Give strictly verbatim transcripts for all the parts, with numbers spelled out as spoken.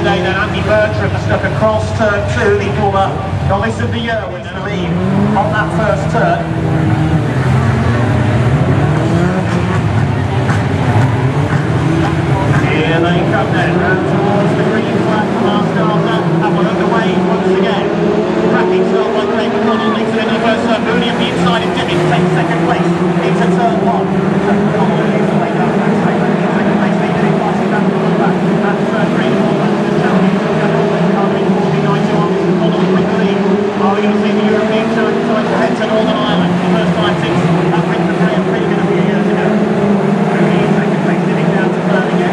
today then. Andy Bertram stuck across turn two, the former novice of the year wins the lead on that first turn. Here they come then, round towards the green flag from our starter, and we're underway once again. Cracking start by Craig McConnell, leads it into the first turn. Moodie on the inside and Dimmick takes second place into turn one. McConnell leads the way down the back straight, in second place, leading it passing down the back. That's turn three, the champion, Goldin, forty ninety-one, McConnell with the lead. Are we going to see the European Tour decide to head to Northern Ireland? The first time since that win for Graham Fagan a few years ago. Moodie in second place, Dimmick down to third again.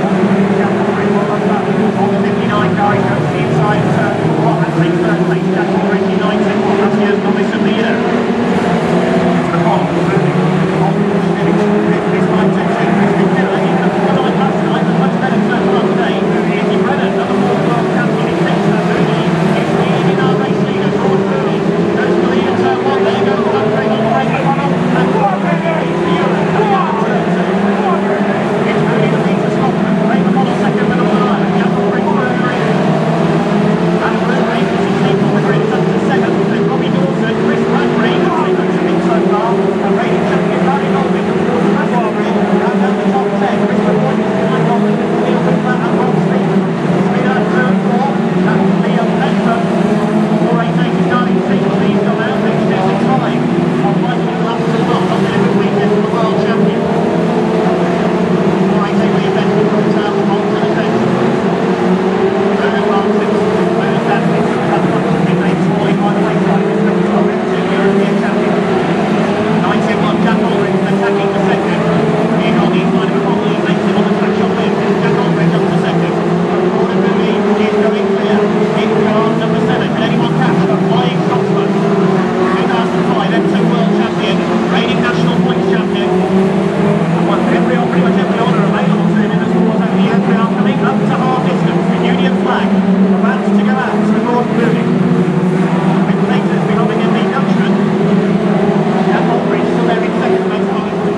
On the fifty-nine car, he goes to the inside of turn one and takes third place. Jack Aldridge United, last year's novice of the year. It's McConnell, moving. Aldridge, Dimmick, this time two two. Brisca killer, even at four nine last night, but much better turn one today. Izzy Brennan, another four world champion, he takes that. Moodie is leading in our race leader. George Moodie goes to the lead in turn one. There goes the upgrade on Craig McConnell, and Bradbury leads the Euro coming out of turn two. It's Moodie that leads to Scotland. Craig McConnell second for Northern Ireland. Jack Aldridge third race. And Bradbury puts his team on the grid up to seventh. Then Robbie Dawson, Chris Bradbury, who's been looking so far. A rating champion, Barry Goldin, towards the rest of the grid. And down the top ten, Chris Bradbury behind Goldin, Neil Whitman and Bob Street. Speed out turn four. That's Neil Edmund. four eight eight is starting to see the lead come out. H two six five. On Michael Laps as well. Not been a good weekend for the world champion. four eight eight reinvestment from the town of Bolton and Benton. Bernard Martin, Bernard Davis, that's what he made falling by the wayside. This number twelve, two European champion. ninety-one, Jack Aldridge attacking the second. In on the inside of McConnell, he makes it on the track shot win. Jack Aldridge up to second. Gordon Moodie is going clear. In car number seven, can anyone catch the Flying Scotsman? two thousand five M two World Champion, reigning national points champion. Won every, pretty much every honour available to him in the sport over the years. We are coming up to half distance. The Union flag about to go out to Gordon Moodie. With Nathan belonging in the Dutchman. And Aldridge still there in second place. Aldridge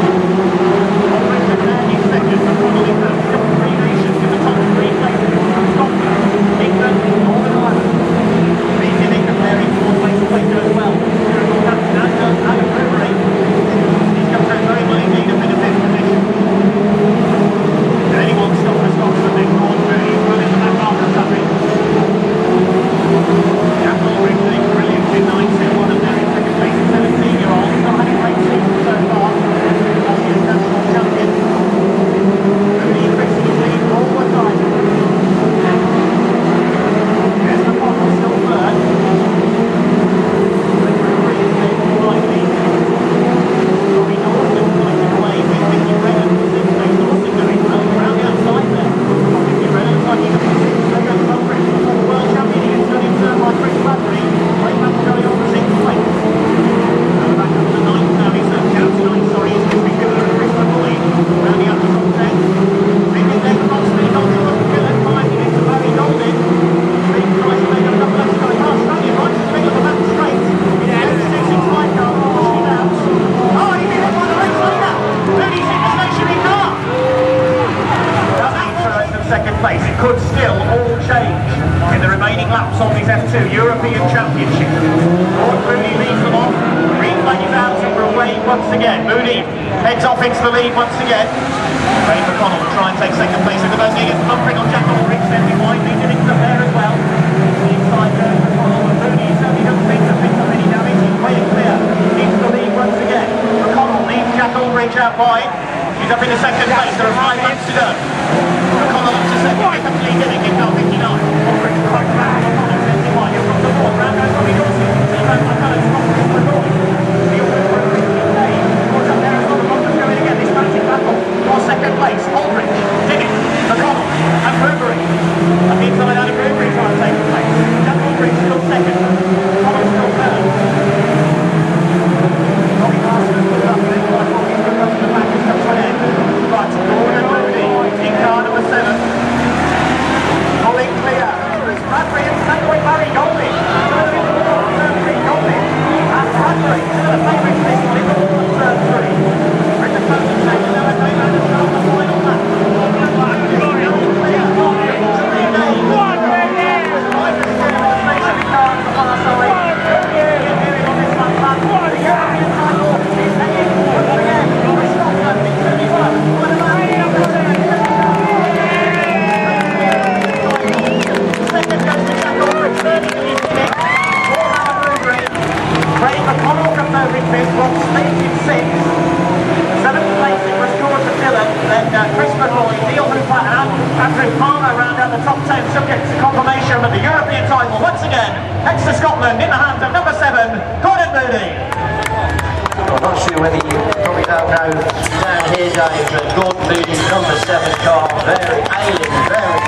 there in second. McConnell in third. Still three nations in the top three places. Scotland, England, Northern Ireland. Beating England there in fourth place of Waco as well. Miracle captain Adam Bradbury. He's come through very well indeed up in the fifth position. Can anyone stop the Scotsman then? Gordon Moodie running the back half of the traffic. Jack Aldridge doing brilliant in nine two one up there in second place. seventeen year old. He's not had a great season so far. Last year's national champion. Moodie increasing his lead all the time. There's McConnell still third. Bradbury is going to right lead. Robbie Dawson fighting away with Vicky Brennan. Sixth place Dawson going well around the outside there. Vicky Brennan fighting up in sixth. There goes Aldridge. The world champion against turn in turn by Chris Bradbury. Great match going on the sixth place. And back up to ninth now. He's uh, down to ninth, sorry. He's Chris Killer and Chris Bradbury. Rounding up the top ten. Maybe there for Bob Speed on the other Killer. Fighting into Barry Goldin. Big price made up the left side. Oh, Stanley right to middle of the back straight. Yeah, it's a six six five car. Pushing it out. Oh, he did it by the right side now. Moodie's in the stationary car. Second place. It could still all change in the remaining laps of his F two European Championship. Gordon Moodie leads them on. Green flag is out and we're away once again. Moodie heads off into the lead once again. Craig McConnell will try and take second place into those against bumpering on Jack Aldridge. Then we wide leads it up there as well. The inside there McConnell, but Moodie certainly doesn't seem to pick up any damage. He's way clear into the lead once again. McConnell leads Jack Aldridge out wide. He's up in the second place. There are five laps to go. McConnell up to second. Here comes Lee Dimmick in car fifty-nine. Aldridge right back. McConnell seventy-one. You're from the board. Round goes Robbie Dawson. Team out my colours. From the board. The Aldridge Bradbury today. What's up there as well? The Bob's going again. This massive battle for second place. Aldridge, Dimmick, McConnell and Bradbury. And the inside out of Bradbury trying to take the place. Jack Aldridge still second. McConnell still third. Robbie Dawson has put it up there. Like Robbie put it up to the back and comes to an end. Right, Gordon Moodie in car number seven. Gordon Oxford boy, Neil Hooper and Andrew Palmer round out the top ten, subject to confirmation of the European title. Once again, heads to Scotland in the hands of number seven, Goldin Moodie. I'm not sure whether you probably don't know down here, Dave, but Goldin Moodie's number seven car, very ailing, very